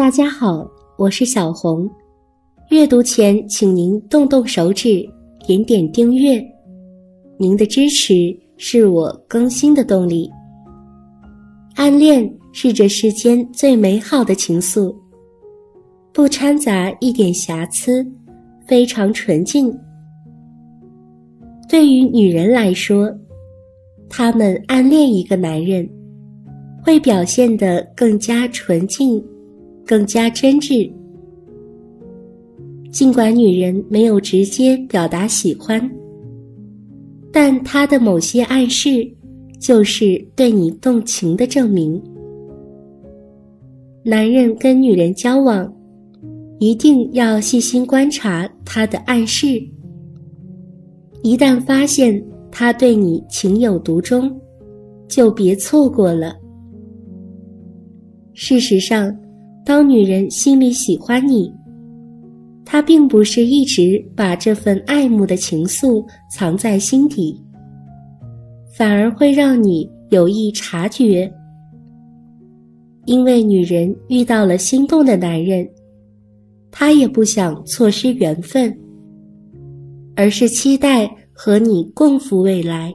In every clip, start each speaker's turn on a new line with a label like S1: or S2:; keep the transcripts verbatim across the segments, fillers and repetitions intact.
S1: 大家好，我是小红。阅读前请您动动手指，点点订阅。您的支持是我更新的动力。暗恋是这世间最美好的情愫，不掺杂一点瑕疵，非常纯净。对于女人来说，她们暗恋一个男人，会表现得更加纯净，更加真挚。尽管女人没有直接表达喜欢，但她的某些暗示就是对你动情的证明。男人跟女人交往，一定要细心观察他的暗示。一旦发现他对你情有独钟，就别错过了。事实上，当女人心里喜欢你，她并不是一直把这份爱慕的情愫藏在心底，反而会让你有意察觉。因为女人遇到了心动的男人，她也不想错失缘分，而是期待和你共赴未来。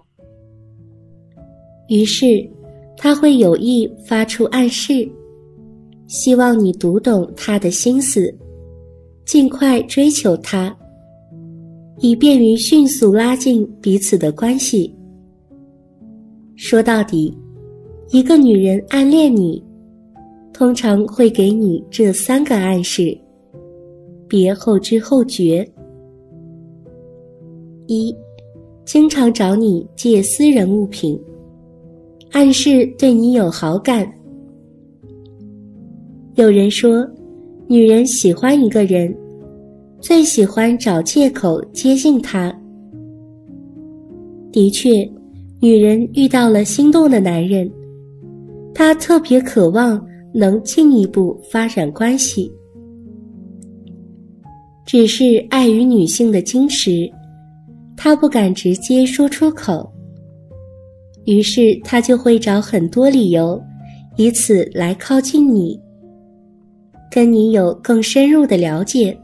S1: 于是，她会有意发出暗示，希望你读懂他的心思，尽快追求他，以便于迅速拉近彼此的关系。说到底，一个女人暗恋你，通常会给你这三个暗示，别后知后觉。一，经常找你借私人物品，暗示对你有好感。有人说，女人喜欢一个人，最喜欢找借口接近他。的确，女人遇到了心动的男人，她特别渴望能进一步发展关系。只是碍于女性的矜持，她不敢直接说出口，于是她就会找很多理由，以此来靠近你，跟你有更深入的了解。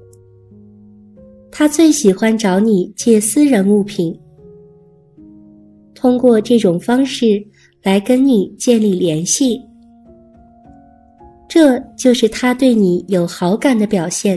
S1: 他最喜欢找你借私人物品，通过这种方式来跟你建立联系，这就是他对你有好感的表现。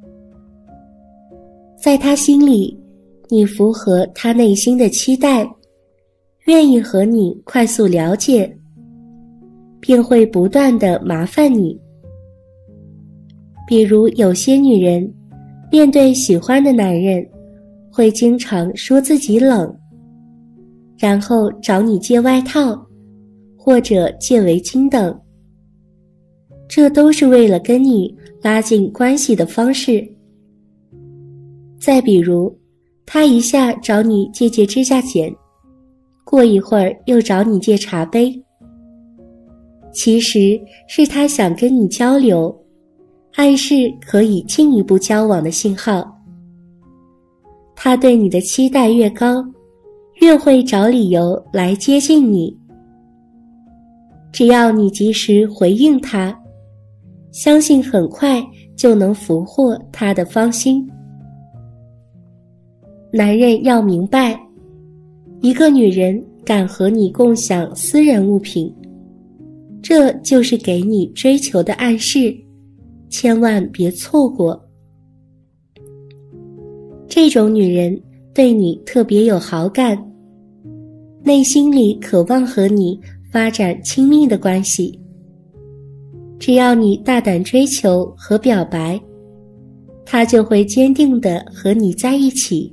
S1: 在他心里，你符合他内心的期待，愿意和你快速了解，并会不断地麻烦你。比如有些女人面对喜欢的男人，会经常说自己冷，然后找你借外套或者借围巾等，这都是为了跟你拉近关系的方式。再比如，他一下找你借借指甲剪，过一会儿又找你借茶杯，其实是他想跟你交流，暗示可以进一步交往的信号。他对你的期待越高，越会找理由来接近你。只要你及时回应他，相信很快就能俘获他的芳心。男人要明白，一个女人敢和你共享私人物品，这就是给你追求的暗示，千万别错过。这种女人对你特别有好感，内心里渴望和你发展亲密的关系。只要你大胆追求和表白，她就会坚定地和你在一起。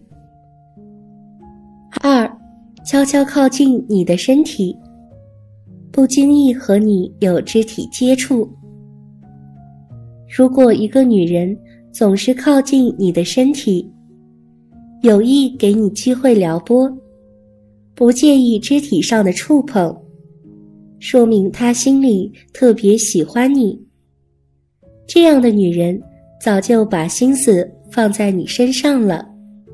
S1: 二，悄悄靠近你的身体，不经意和你有肢体接触。如果一个女人总是靠近你的身体，有意给你机会撩拨，不介意肢体上的触碰，说明她心里特别喜欢你。这样的女人早就把心思放在你身上了。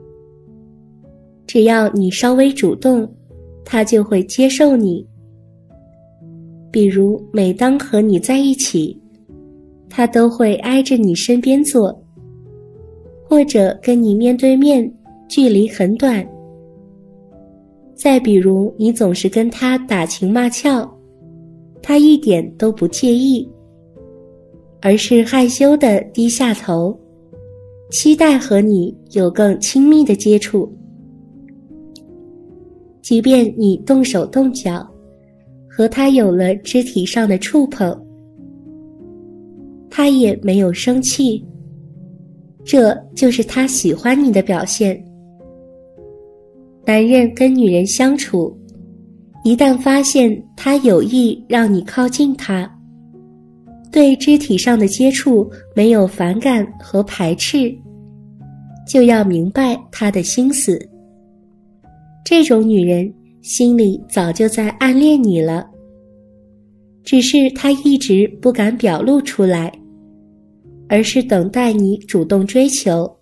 S1: 只要你稍微主动，她就会接受你。比如每当和你在一起， 他都会挨着你身边坐，或者跟你面对面，距离很短。再比如，你总是跟他打情骂俏，他一点都不介意，而是害羞地低下头，期待和你有更亲密的接触。即便你动手动脚，和他有了肢体上的触碰，他也没有生气，这就是他喜欢你的表现。男人跟女人相处，一旦发现他有意让你靠近他，对肢体上的接触没有反感和排斥，就要明白他的心思。这种女人心里早就在暗恋你了，只是她一直不敢表露出来，而是等待你主动追求。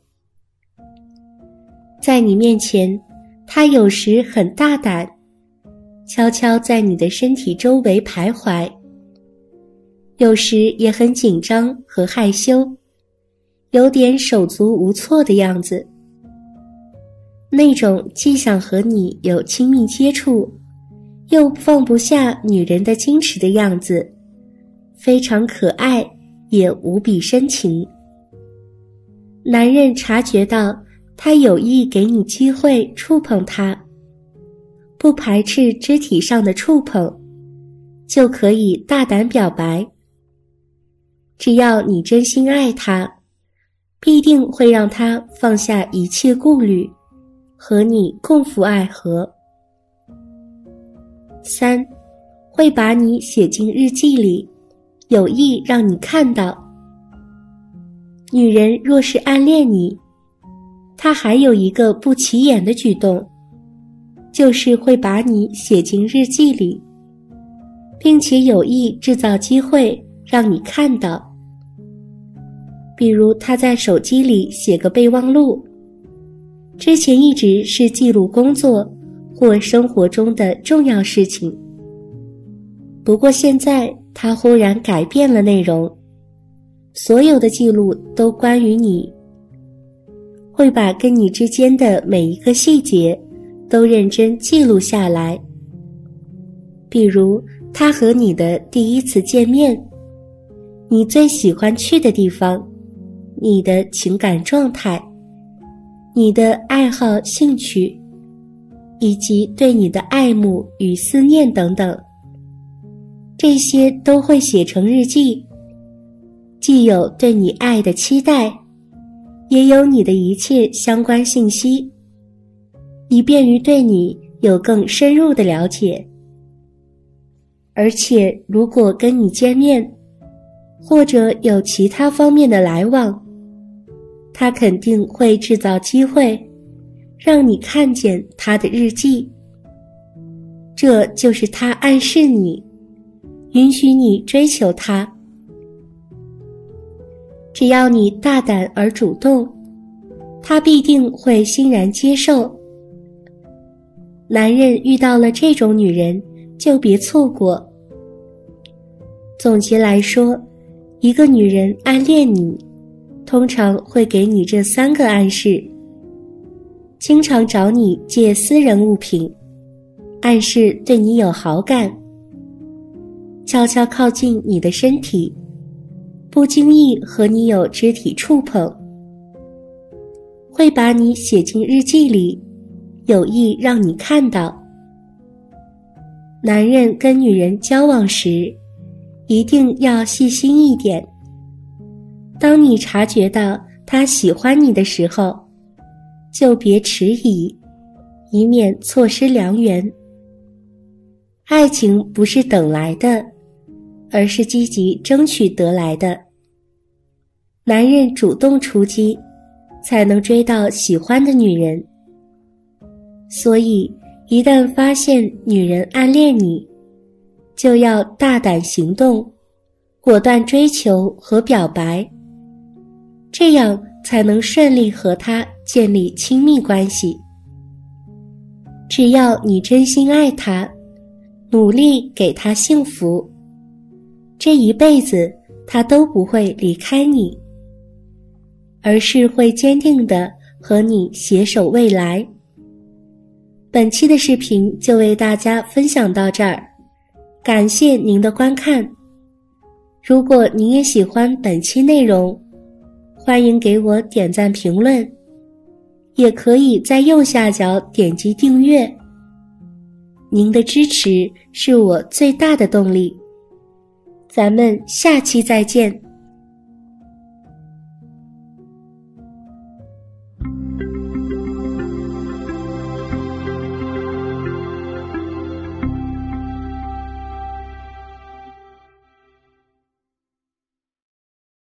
S1: 在你面前，她有时很大胆，悄悄在你的身体周围徘徊，有时也很紧张和害羞，有点手足无措的样子。那种既想和你有亲密接触，又放不下女人的矜持的样子，非常可爱，也无比深情。男人察觉到他有意给你机会触碰他，不排斥肢体上的触碰，就可以大胆表白。只要你真心爱他，必定会让他放下一切顾虑，和你共赴爱河。三，会把你写进日记里，有意让你看到。女人若是暗恋你，她还有一个不起眼的举动，就是会把你写进日记里，并且有意制造机会让你看到。比如她在手机里写个备忘录，之前一直是记录工作或生活中的重要事情，不过现在他忽然改变了内容，所有的记录都关于你，会把跟你之间的每一个细节都认真记录下来。比如他和你的第一次见面，你最喜欢去的地方，你的情感状态，你的爱好兴趣，以及对你的爱慕与思念等等，这些都会写成日记，既有对你爱的期待，也有你的一切相关信息，以便于对你有更深入的了解。而且如果跟你见面，或者有其他方面的来往，他肯定会制造机会让你看见他的日记，这就是他暗示你，允许你追求他。只要你大胆而主动，他必定会欣然接受。男人遇到了这种女人，就别错过。总结来说，一个女人暗恋你，通常会给你这三个暗示：经常找你借私人物品，暗示对你有好感；悄悄靠近你的身体，不经意和你有肢体触碰；会把你写进日记里，有意让你看到。男人跟女人交往时，一定要细心一点。当你察觉到他喜欢你的时候，就别迟疑，以免错失良缘。爱情不是等来的，而是积极争取得来的。男人主动出击，才能追到喜欢的女人。所以，一旦发现女人暗恋你，就要大胆行动，果断追求和表白，这样才能顺利和她建立亲密关系。只要你真心爱她，努力给她幸福，这一辈子它都不会离开你，而是会坚定地和你携手未来。本期的视频就为大家分享到这儿，感谢您的观看。如果您也喜欢本期内容，欢迎给我点赞评论，也可以在右下角点击订阅。您的支持是我最大的动力。咱们下期再见。